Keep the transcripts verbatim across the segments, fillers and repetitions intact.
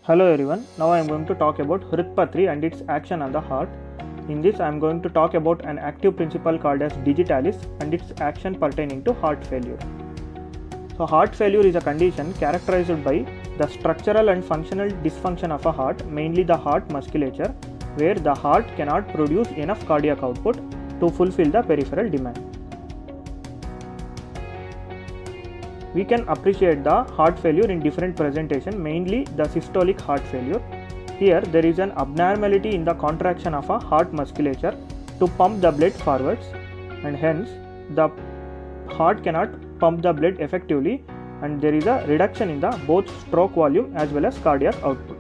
Hello everyone, now I am going to talk about Hrutpatri and its action on the heart. In this I am going to talk about an active principle called as digitalis and its action pertaining to heart failure. So heart failure is a condition characterized by the structural and functional dysfunction of a heart, mainly the heart musculature, where the heart cannot produce enough cardiac output to fulfill the peripheral demand. We can appreciate the heart failure in different presentation, mainly the systolic heart failure. Here there is an abnormality in the contraction of a heart musculature to pump the blood forwards, and hence the heart cannot pump the blood effectively, and there is a reduction in the both stroke volume as well as cardiac output.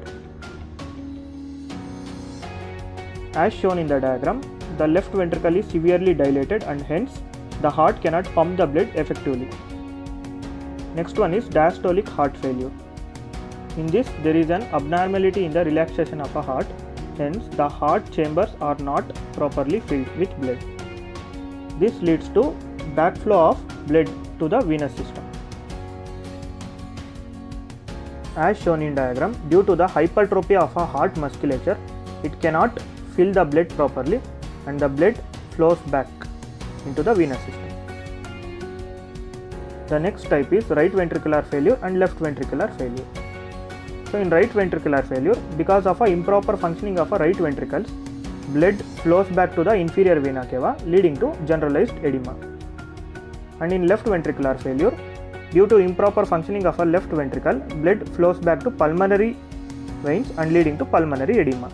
As shown in the diagram, the left ventricle is severely dilated and hence the heart cannot pump the blood effectively. Next one is diastolic heart failure. In this, there is an abnormality in the relaxation of a heart, hence the heart chambers are not properly filled with blood. This leads to backflow of blood to the venous system. As shown in diagram, due to the hypertrophy of a heart musculature, it cannot fill the blood properly and the blood flows back into the venous system. The next type is right ventricular failure and left ventricular failure. So in right ventricular failure, because of a improper functioning of a right ventricles, blood flows back to the inferior vena cava, leading to generalized edema. And in left ventricular failure, due to improper functioning of a left ventricle, blood flows back to pulmonary veins and leading to pulmonary edema.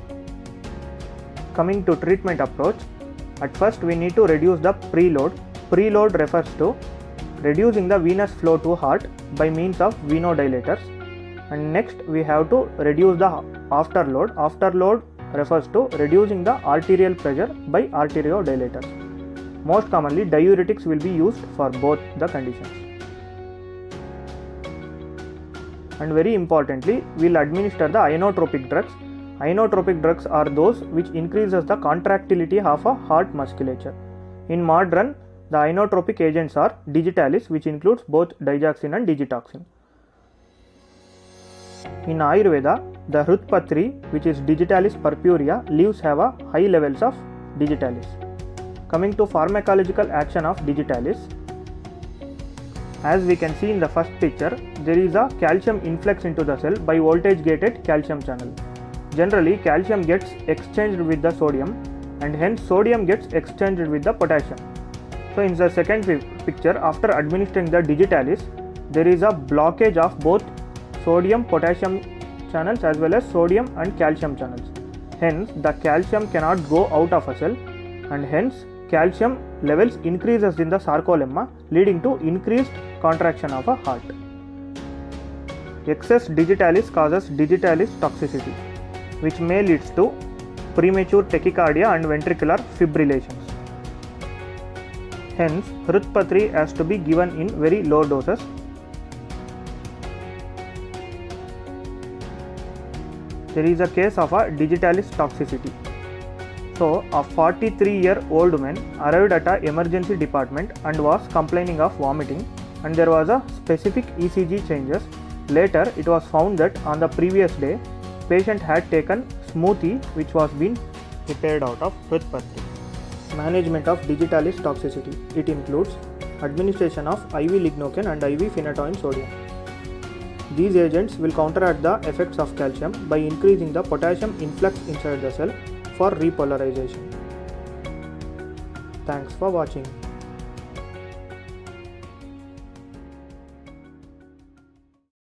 Coming to treatment approach, at first we need to reduce the preload. Preload refers to reducing the venous flow to heart by means of venodilators, and next we have to reduce the afterload. Afterload refers to reducing the arterial pressure by arteriodilators. Most commonly diuretics will be used for both the conditions. And very importantly, we will administer the inotropic drugs. Inotropic drugs are those which increases the contractility of a heart musculature. In modern, the inotropic agents are digitalis, which includes both digoxin and digitoxin. In Ayurveda, the Hrutpatri, which is digitalis purpurea, leaves have a high levels of digitalis. Coming to pharmacological action of digitalis, as we can see in the first picture, there is a calcium influx into the cell by voltage gated calcium channel. Generally, calcium gets exchanged with the sodium and hence sodium gets exchanged with the potassium. So in the second picture, after administering the digitalis, there is a blockage of both sodium potassium channels as well as sodium and calcium channels. Hence the calcium cannot go out of a cell and hence calcium levels increases in the sarcolemma, leading to increased contraction of a heart. Excess digitalis causes digitalis toxicity, which may lead to premature tachycardia and ventricular fibrillations. Hence, Hrutpatri has to be given in very low doses. There is a case of a digitalis toxicity. So, a forty-three year old man arrived at an emergency department and was complaining of vomiting, and there was a specific E C G changes. Later, it was found that on the previous day, patient had taken smoothie which was being prepared out of Hrutpatri. Management of digitalis toxicity. It includes administration of I V lignocaine and I V phenytoin sodium. These agents will counteract the effects of calcium by increasing the potassium influx inside the cell for repolarization. Thanks for watching.